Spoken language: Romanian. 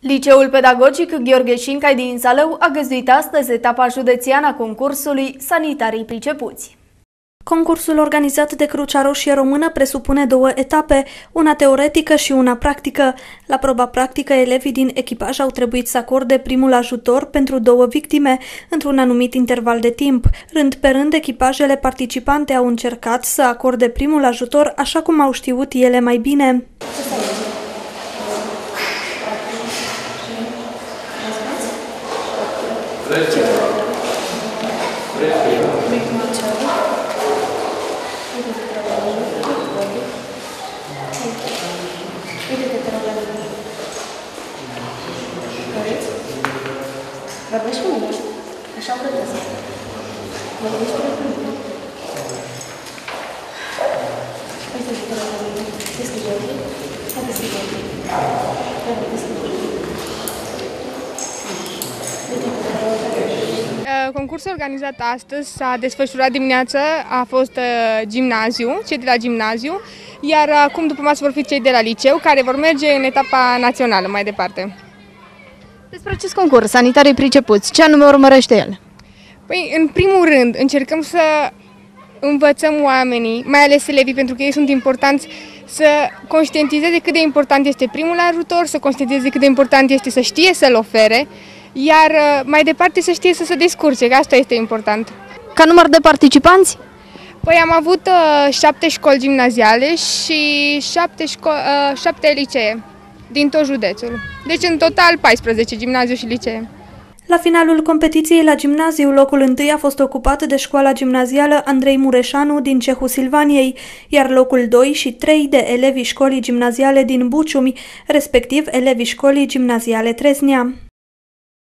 Liceul Pedagogic Gheorghe Șincai din Zalău a găzduit astăzi etapa județeană a concursului Sanitarii Pricepuți. Concursul organizat de Crucea Roșie Română presupune două etape, una teoretică și una practică. La proba practică, elevii din echipaj au trebuit să acorde primul ajutor pentru două victime, într-un anumit interval de timp. Rând pe rând, echipajele participante au încercat să acorde primul ajutor așa cum au știut ele mai bine. Vorbești cu mine? Așa plătesc. Vorbești cu mine? Uite-te la mine. Deschide ochii. Hai deschide ochii. Hai deschide ochii. Concursul organizat astăzi s-a desfășurat dimineață, a fost gimnaziu, cei de la gimnaziu, iar acum după masă vor fi cei de la liceu, care vor merge în etapa națională mai departe. Despre acest concurs, Sanitarii Pricepuți, ce anume urmărește el? Păi, în primul rând, încercăm să învățăm oamenii, mai ales elevii, pentru că ei sunt importanți, să conștientizeze cât de important este primul ajutor, să conștientizeze cât de important este să știe să-l ofere, iar mai departe să știe să se descurce, că asta este important. Ca număr de participanți? Păi am avut 7 școli gimnaziale și 7 licee din tot județul. Deci în total 14 gimnazii și licee. La finalul competiției la gimnaziu, locul întâi a fost ocupat de școala gimnazială Andrei Mureșanu din Cehul Silvaniei, iar locul 2 și 3 de elevii școlii gimnaziale din Buciumi, respectiv elevii școlii gimnaziale Treznia.